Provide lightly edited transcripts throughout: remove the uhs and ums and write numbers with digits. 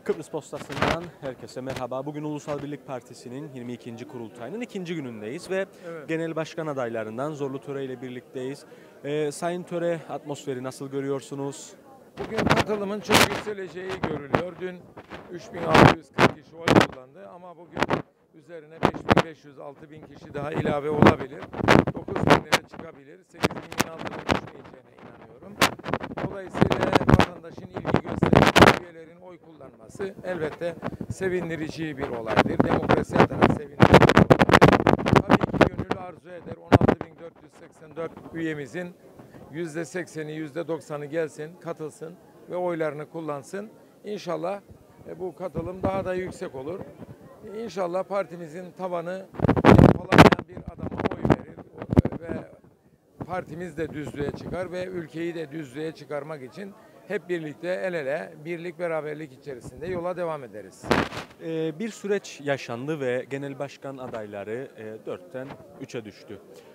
Kıbrıs Postası'ndan herkese merhaba. Bugün Ulusal Birlik Partisi'nin 22. kurultayının ikinci günündeyiz ve genel başkan adaylarından Zorlu Töre ile birlikteyiz. Sayın Töre, atmosferi nasıl görüyorsunuz? Bugün katılımın çok yükseleceği görülüyor. Dün 3640 kişi oy kullandı ama bugün üzerine 5500-6000 kişi daha ilave olabilir. 9000'lere çıkabilir. 8000'in altına düşmeyeceğine inanıyorum. Dolayısıyla vatandaşın ilgi gösterdiği üyelerin oy kullanması elbette sevindirici bir olaydır. Demokrasi adına sevindirici bir olaydır. Tabii ki gönül arzu eder 16.484 üyemizin %80'i, %90'ı gelsin, katılsın ve oylarını kullansın. İnşallah bu katılım daha da yüksek olur. İnşallah partimizin tavanı palamayan bir adama oy verir ve partimiz de düzlüğe çıkar ve ülkeyi de düzlüğe çıkarmak için hep birlikte el ele, birlik beraberlik içerisinde yola devam ederiz. Bir süreç yaşandı ve genel başkan adayları 4'ten 3'e düştü.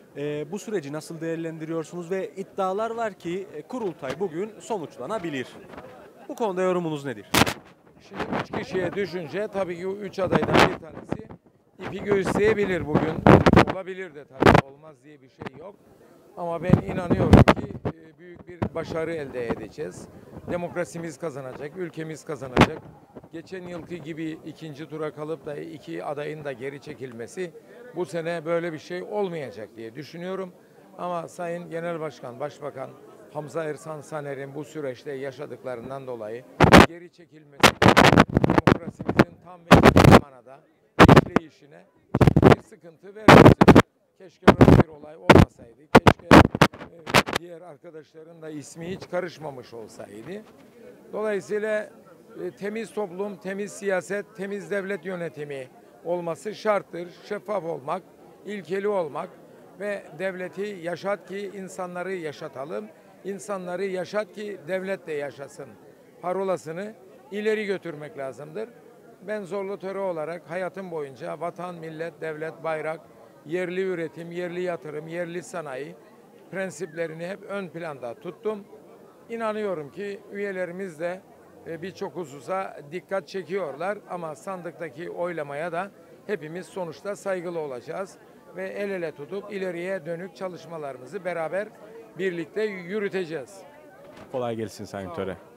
Bu süreci nasıl değerlendiriyorsunuz ve iddialar var ki kurultay bugün sonuçlanabilir. Bu konuda yorumunuz nedir? Şimdi 3 kişiye düşünce tabii ki o 3 adaydan bir tanesi ipi göğüsleyebilir bugün. Olabilir de tabii, olmaz diye bir şey yok. Ama ben inanıyorum ki büyük bir başarı elde edeceğiz. Demokrasimiz kazanacak, ülkemiz kazanacak. Geçen yılki gibi ikinci tura kalıp da iki adayın da geri çekilmesi bu sene böyle bir şey olmayacak diye düşünüyorum. Ama Sayın Genel Başkan, Başbakan Hamza Ersan Saner'in bu süreçte yaşadıklarından dolayı geri çekilmesi demokrasimizin tam ve ciddi manada işleyişine ciddi bir sıkıntı vermesidir. Keşke böyle bir olay olmasaydı. Keşke diğer arkadaşların da ismi hiç karışmamış olsaydı. Dolayısıyla temiz toplum, temiz siyaset, temiz devlet yönetimi olması şarttır. Şeffaf olmak, ilkeli olmak ve devleti yaşat ki insanları yaşatalım. İnsanları yaşat ki devlet de yaşasın parolasını ileri götürmek lazımdır. Ben Zorlu Töre olarak hayatım boyunca vatan, millet, devlet, bayrak, yerli üretim, yerli yatırım, yerli sanayi prensiplerini hep ön planda tuttum. İnanıyorum ki üyelerimiz de birçok hususa dikkat çekiyorlar ama sandıktaki oylamaya da hepimiz sonuçta saygılı olacağız ve el ele tutup ileriye dönük çalışmalarımızı beraber birlikte yürüteceğiz. Kolay gelsin Sayın Töre.